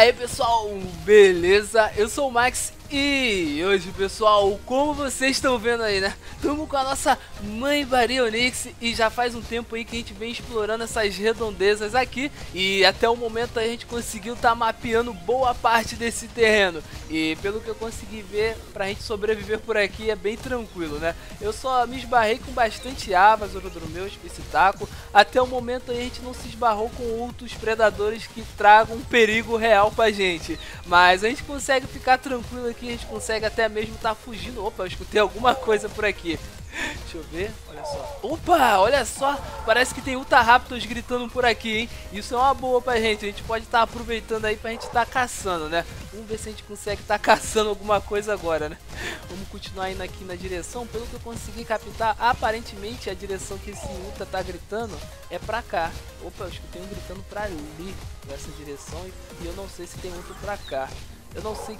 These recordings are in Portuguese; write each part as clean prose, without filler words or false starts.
Aí pessoal, beleza? Eu sou o Max e hoje pessoal, como vocês estão vendo aí, né? Estamos com a nossa mãe Baryonyx e já faz um tempo aí que a gente vem explorando essas redondezas aqui. E até o momento a gente conseguiu estar mapeando boa parte desse terreno. E pelo que eu consegui ver, pra gente sobreviver por aqui é bem tranquilo, né? Eu só me esbarrei com bastante avas, orodromeus, piscitaco. Até o momento aí a gente não se esbarrou com outros predadores que tragam um perigo real pra gente. Mas a gente consegue ficar tranquilo aqui, a gente consegue até mesmo estar fugindo. Opa, eu escutei alguma coisa por aqui. Deixa eu ver, olha só. Opa, olha só, parece que tem Utahraptors gritando por aqui, hein? Isso é uma boa pra gente, a gente pode estar aproveitando aí pra gente estar caçando, né? Vamos ver se a gente consegue estar caçando alguma coisa agora, né? Vamos continuar indo aqui na direção. Pelo que eu consegui captar, aparentemente a direção que esse Uta tá gritando é pra cá. Opa, eu escutei um gritando pra ali, nessa direção, e eu não sei se tem outro pra cá. Eu não sei...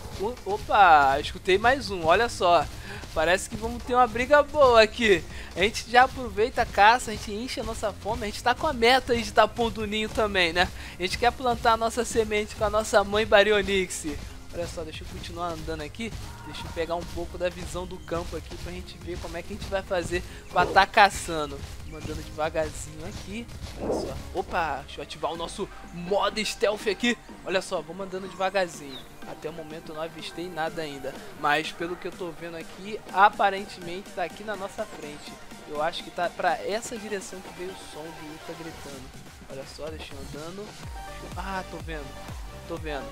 Opa, escutei mais um, olha só. Parece que vamos ter uma briga boa aqui. A gente já aproveita a caça, a gente enche a nossa fome. A gente tá com a meta aí de estar pondo o ninho também, né? A gente quer plantar a nossa semente com a nossa mãe Baryonyx. Olha só, deixa eu continuar andando aqui. Deixa eu pegar um pouco da visão do campo aqui pra gente ver como é que a gente vai fazer pra estar caçando. Andando devagarzinho aqui. Olha só. Opa, deixa eu ativar o nosso modo stealth aqui. Olha só, vamos andando devagarzinho. Até o momento eu não avistei nada ainda. Mas pelo que eu tô vendo aqui, aparentemente tá aqui na nossa frente. Eu acho que tá pra essa direção que veio o som do Uta gritando. Olha só, deixa eu andando. Ah, tô vendo. Tô vendo.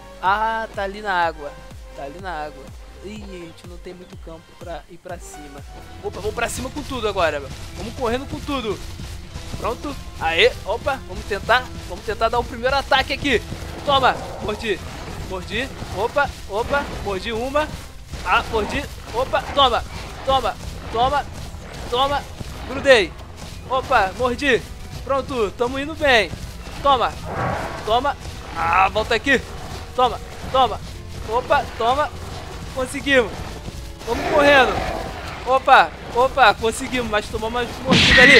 Ah, tá ali na água. Tá ali na água. Ih, a gente não tem muito campo pra ir pra cima. Opa, vamos pra cima com tudo agora. Vamos correndo com tudo. Pronto. Aê, opa, vamos tentar dar o primeiro ataque aqui. Toma, mordi. Mordi, opa, opa, mordi uma. Ah, mordi, opa, toma, toma, toma, toma. Grudei. Opa, mordi. Pronto, tamo indo bem. Toma, toma. Ah, volta aqui. Toma, toma. Opa, toma. Conseguimos. Vamos correndo. Opa, opa, conseguimos, mas tomamos uma mordida ali.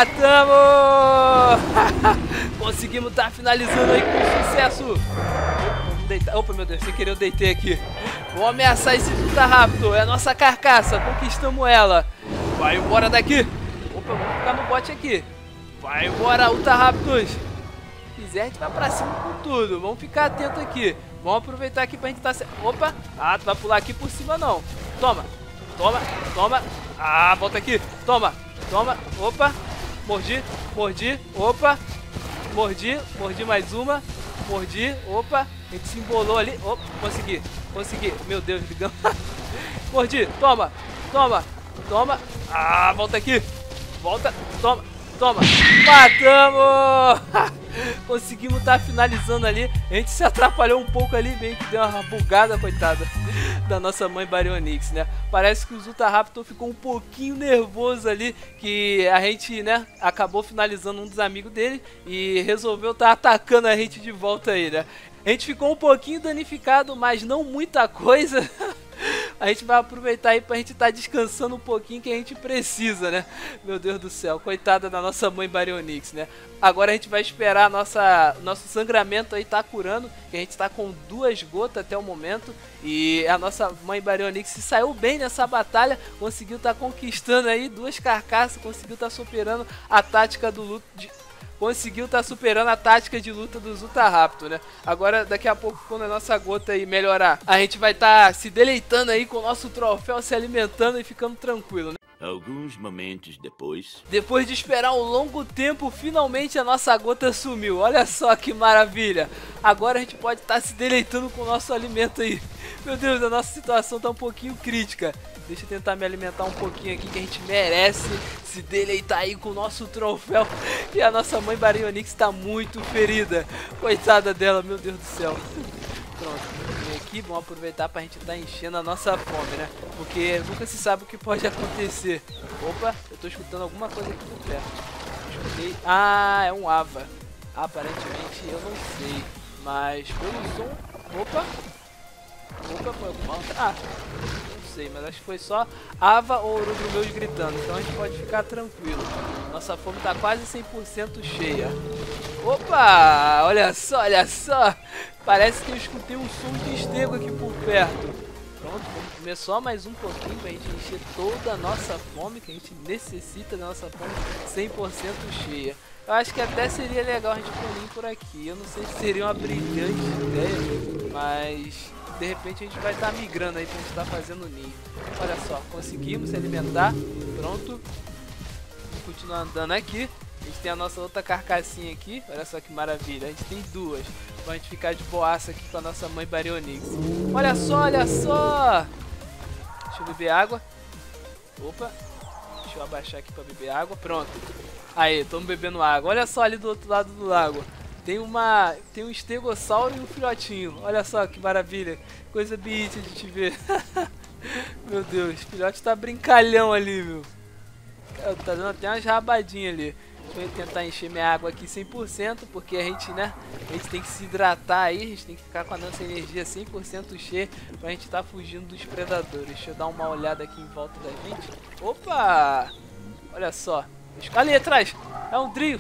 Matamos! Conseguimos estar finalizando aí com sucesso. Vamos deitar. Opa, meu Deus, sem querer eu deitei aqui. Vamos ameaçar esse Utahraptor. É a nossa carcaça, conquistamos ela. Vai embora daqui. Opa, vamos ficar no bote aqui. Vai embora, Utahraptors. Se quiser, a gente vai pra cima com tudo. Vamos ficar atento aqui. Vamos aproveitar aqui pra gente tá... Opa! Ah, tu vai pular aqui por cima não. Toma! Toma! Toma! Ah, volta aqui! Toma! Toma! Opa! Mordi! Mordi! Opa! Mordi! Mordi mais uma! Mordi! Opa! A gente se embolou ali. Opa! Consegui! Consegui! Meu Deus, ligamos! Mordi! Toma! Toma! Toma! Ah, volta aqui! Volta! Toma! Toma! Matamos! Conseguimos estar finalizando ali. A gente se atrapalhou um pouco ali, meio que deu uma bugada, coitada, da nossa mãe Baryonyx, né? Parece que o Utahraptor ficou um pouquinho nervoso ali, que a gente, né, acabou finalizando um dos amigos dele e resolveu estar atacando a gente de volta aí, né? A gente ficou um pouquinho danificado, mas não muita coisa. A gente vai aproveitar aí pra gente estar descansando um pouquinho que a gente precisa, né? Meu Deus do céu, coitada da nossa mãe Baryonyx, né? Agora a gente vai esperar nosso sangramento aí tá curando, que a gente tá com 2 gotas até o momento. E a nossa mãe Baryonyx se saiu bem nessa batalha, conseguiu estar conquistando aí 2 carcaças, conseguiu estar superando a tática do luto conseguiu estar superando a tática de luta dos Utahraptor, né? Agora, daqui a pouco, quando a nossa gota aí melhorar, a gente vai estar se deleitando aí com o nosso troféu, se alimentando e ficando tranquilo, né? Alguns momentos depois... Depois de esperar um longo tempo, finalmente a nossa gota sumiu. Olha só que maravilha. Agora a gente pode estar se deleitando com o nosso alimento aí. Meu Deus, a nossa situação tá um pouquinho crítica. Deixa eu tentar me alimentar um pouquinho aqui, que a gente merece se deleitar aí com o nosso troféu. E a nossa mãe Baryonyx está muito ferida. Coitada dela, meu Deus do céu. Pronto, vem aqui, vamos aproveitar pra gente estar enchendo a nossa fome, né? Porque nunca se sabe o que pode acontecer. Opa, eu tô escutando alguma coisa aqui por perto. Escutei. Ah, é um Ava. Aparentemente eu não sei. Mas pelo som. Opa! Opa, foi alguma outra. Ah, não sei, mas acho que foi só Ava ou orodromeus gritando. Então a gente pode ficar tranquilo. Nossa fome tá quase 100% cheia. Opa, olha só, olha só. Parece que eu escutei um som de estego aqui por perto. Pronto, vamos comer só mais um pouquinho pra gente encher toda a nossa fome, que a gente necessita da nossa fome 100% cheia. Eu acho que até seria legal a gente pôr um ninho por aqui. Eu não sei se seria uma brilhante ideia, mas de repente a gente vai estar migrando aí pra gente estar fazendo ninho. Olha só, conseguimos se alimentar. Pronto. Vamos continuar andando aqui. A gente tem a nossa outra carcassinha aqui. Olha só que maravilha. A gente tem duas. Pra gente ficar de boaça aqui com a nossa mãe Baryonyx. Olha só, olha só. Deixa eu beber água. Opa. Deixa eu abaixar aqui pra beber água. Pronto. Aí, estamos bebendo água. Olha só ali do outro lado do lago. Tem um estegossauro e um filhotinho. Olha só que maravilha. Coisa bonita de te ver. Meu Deus, o filhote tá brincalhão ali, meu. Tá dando até umas rabadinhas ali. Deixa eu tentar encher minha água aqui 100%, porque a gente, né, a gente tem que se hidratar aí, a gente tem que ficar com a nossa energia 100% cheia pra gente tá fugindo dos predadores. Deixa eu dar uma olhada aqui em volta da gente. Opa! Olha só. Ali atrás! É um trio!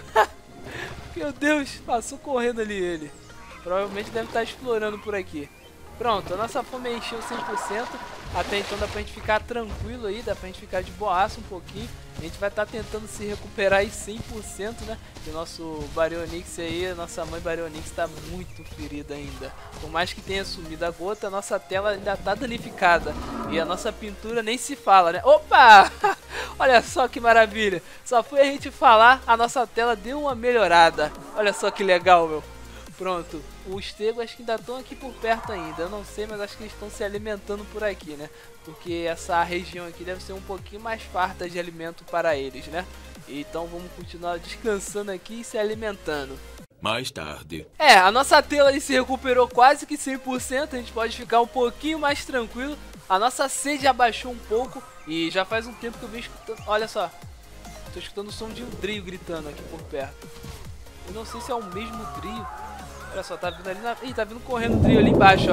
Meu Deus, passou correndo ali ele. Provavelmente deve estar explorando por aqui. Pronto, a nossa fome encheu 100%. Até então dá pra gente ficar tranquilo aí, dá pra gente ficar de boaça um pouquinho. A gente vai estar tentando se recuperar aí 100%, né? E o nosso Baryonyx aí, a nossa mãe Baryonyx tá muito ferida ainda. Por mais que tenha sumido a gota, a nossa tela ainda tá danificada. E a nossa pintura nem se fala, né? Opa! Olha só que maravilha! Só foi a gente falar, a nossa tela deu uma melhorada. Olha só que legal, meu. Pronto, os estegos acho que ainda estão aqui por perto ainda, eu não sei, mas acho que eles estão se alimentando por aqui, né? Porque essa região aqui deve ser um pouquinho mais farta de alimento para eles, né? Então vamos continuar descansando aqui e se alimentando. Mais tarde. A nossa tela aí se recuperou quase que 100%, a gente pode ficar um pouquinho mais tranquilo. A nossa sede abaixou um pouco e já faz um tempo que eu venho escutando, olha só, tô escutando o som de um Drio gritando aqui por perto. Eu não sei se é o mesmo Drio. Olha só, tá vindo ali na... Ih, tá vindo correndo o Drio ali embaixo,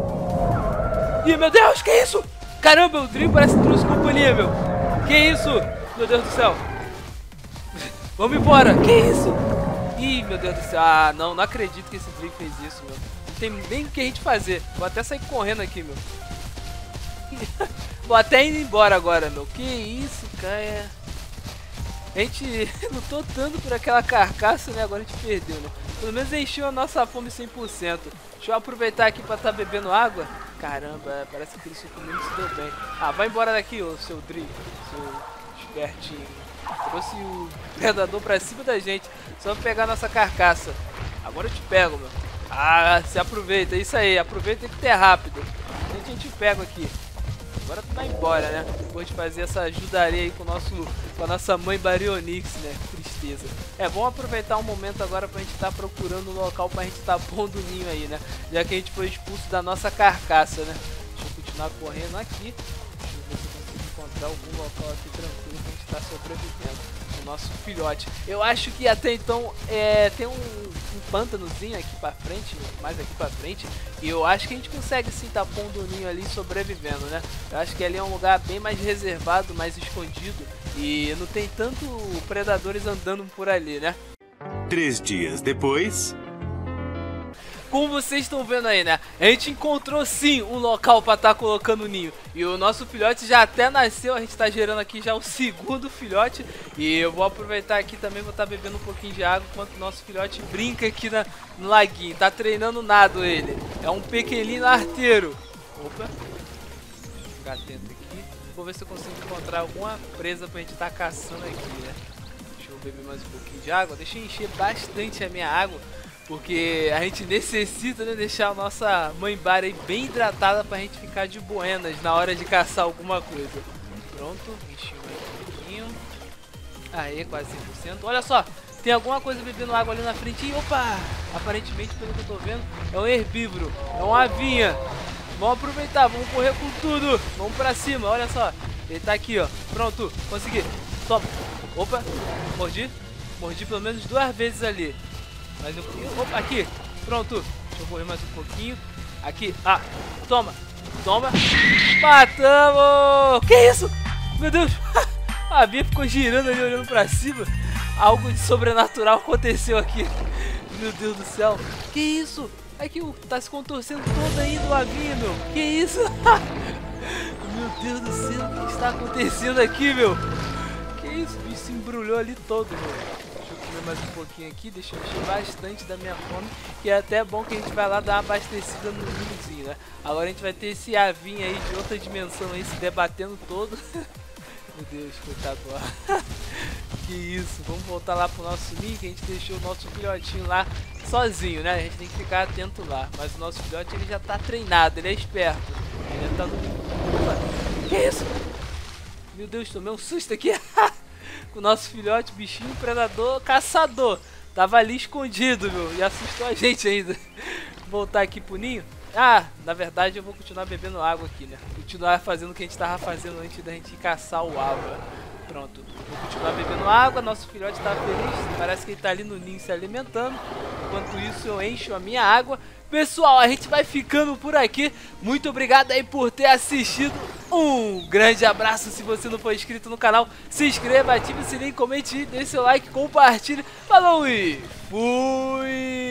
ó. Ih, meu Deus, que isso? Caramba, o Drio parece que trouxe companhia, meu. Que isso? Meu Deus do céu. Vamos embora. Que isso? Ih, meu Deus do céu. Ah, não acredito que esse Drio fez isso, meu. Não tem nem o que a gente fazer. Vou até sair correndo aqui, meu. Vou até ir embora agora, meu. Que isso, cara. A gente lutou tanto por aquela carcaça, né? Agora a gente perdeu, né? Pelo menos encheu a nossa fome 100%. Deixa eu aproveitar aqui pra estar bebendo água. Caramba, parece que aquele suco mesmo se deu bem. Ah, vai embora daqui, ô seu Drio, seu espertinho. Trouxe o predador pra cima da gente. Só vou pegar a nossa carcaça. Agora eu te pego, meu. Ah, se aproveita, é isso aí. Aproveita que tu é rápido. A gente pega aqui. Agora tu vai embora, né? Depois de fazer essa ajudaria aí com a nossa mãe Baryonyx, né? Tristeza. Vamos aproveitar um momento agora pra gente estar procurando um local pra gente estar pondo o ninho aí, né? Já que a gente foi expulso da nossa carcaça, né? Deixa eu continuar correndo aqui. Deixa eu ver se eu consigo encontrar algum local aqui tranquilo pra gente estar sobrevivendo. O nosso filhote. Eu acho que até então tem um pântanozinho aqui pra frente, mais aqui pra frente, e eu acho que a gente consegue sim tá pondo o ninho ali e sobrevivendo, né? Eu acho que ali é um lugar bem mais reservado, mais escondido, e não tem tanto predadores andando por ali, né? 3 dias depois... Como vocês estão vendo aí, né? A gente encontrou sim um local para estar colocando o ninho. E o nosso filhote já até nasceu. A gente está gerando aqui já o segundo filhote. E eu vou aproveitar aqui também, vou estar bebendo um pouquinho de água enquanto o nosso filhote brinca aqui no laguinho. Tá treinando nado ele. É um pequenino arteiro. Opa. Deixa eu ficar atento aqui. Vou ver se eu consigo encontrar alguma presa pra gente estar caçando aqui, né? Deixa eu beber mais um pouquinho de água. Deixa eu encher bastante a minha água. Porque a gente necessita, né, deixar a nossa mãe Bary bem hidratada pra gente ficar de buenas na hora de caçar alguma coisa. Pronto, enchi mais um pouquinho. Aí, quase 100%. Olha só, tem alguma coisa bebendo água ali na frente. E, opa! Aparentemente, pelo que eu tô vendo, é um herbívoro, é uma avinha. Vamos aproveitar, vamos correr com tudo. Vamos pra cima, olha só. Ele tá aqui, ó. Pronto, consegui. Toma. Opa, mordi. Mordi pelo menos 2 vezes ali. Mais um pouquinho. Opa, aqui. Pronto. Deixa eu correr mais um pouquinho. Aqui. Ah, toma. Toma. Matamos! Que isso? Meu Deus. A Bia ficou girando ali, olhando pra cima. Algo de sobrenatural aconteceu aqui. Meu Deus do céu. Que isso? Aqui, tá se contorcendo todo aí do lavinho, meu. Que isso? Meu Deus do céu, o que está acontecendo aqui, meu? Que isso? O bicho se embrulhou ali todo, meu. Deixa eu comer mais um pouquinho aqui, deixa eu encher bastante da minha fome. Que é até bom que a gente vai lá dar uma abastecida no ninhozinho, né? Agora a gente vai ter esse avinho aí de outra dimensão aí se debatendo todo. Meu Deus, coitado lá. Que isso, vamos voltar lá pro nosso ninho, que a gente deixou o nosso filhotinho lá sozinho, né? A gente tem que ficar atento lá. Mas o nosso filhote, ele já tá treinado, ele é esperto. Ele já tá no... Que isso? Meu Deus, tomei um susto aqui. Com o nosso filhote, bichinho, predador, caçador. Tava ali escondido, meu, e assustou a gente ainda. Voltar aqui pro ninho. Ah, na verdade eu vou continuar bebendo água aqui, né? Continuar fazendo o que a gente tava fazendo antes da gente caçar o alvo, né? Pronto, vou continuar bebendo água, nosso filhote tá feliz, parece que ele tá ali no ninho se alimentando. Enquanto isso eu encho a minha água. Pessoal, a gente vai ficando por aqui. Muito obrigado aí por ter assistido. Um grande abraço. Se você não for inscrito no canal, se inscreva, ative o sininho, comente, dê seu like, compartilhe. Falou e fui!